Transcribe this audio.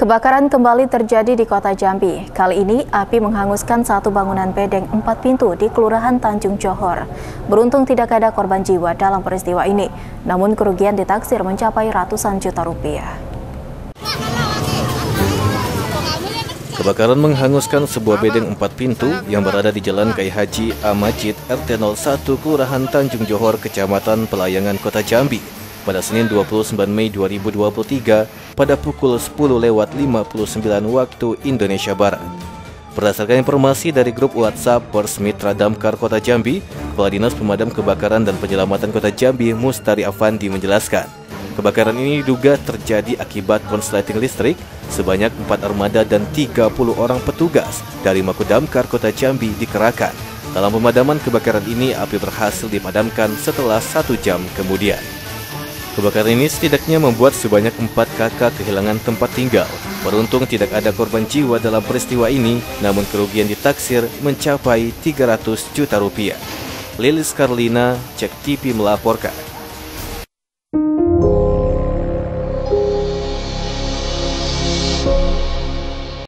Kebakaran kembali terjadi di Kota Jambi. Kali ini api menghanguskan satu bangunan bedeng 4 pintu di Kelurahan Tanjung Johor. Beruntung tidak ada korban jiwa dalam peristiwa ini, namun kerugian ditaksir mencapai ratusan juta rupiah. Kebakaran menghanguskan sebuah bedeng 4 pintu yang berada di Jalan Kiai Haji A. Majid, RT 01, Kelurahan Tanjung Johor, Kecamatan Pelayangan, Kota Jambi pada Senin 29 Mei 2023 pada pukul 10:59 waktu Indonesia Barat. Berdasarkan informasi dari grup WhatsApp Polres Mitra Damkar Kota Jambi, Kepala Dinas Pemadam Kebakaran dan Penyelamatan Kota Jambi Mustari Afandi menjelaskan, kebakaran ini diduga terjadi akibat konsleting listrik. Sebanyak 4 armada dan 30 orang petugas dari Mako Damkar Kota Jambi dikerahkan. Dalam pemadaman kebakaran ini, api berhasil dipadamkan setelah 1 jam kemudian. Kebakaran ini setidaknya membuat sebanyak 4 kakak kehilangan tempat tinggal. Beruntung tidak ada korban jiwa dalam peristiwa ini, namun kerugian ditaksir mencapai 300 juta rupiah. Lilis Karlina, Cek TV melaporkan.